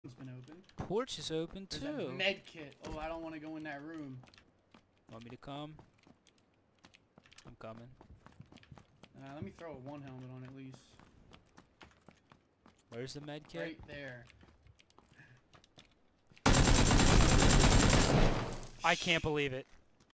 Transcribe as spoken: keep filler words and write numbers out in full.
It's been open. Porch is open There's too. a med kit. Oh, I don't want to go in that room. Want me to come? I'm coming. Uh, let me throw a one helmet on at least. Where's the med kit? Right there. I can't believe it.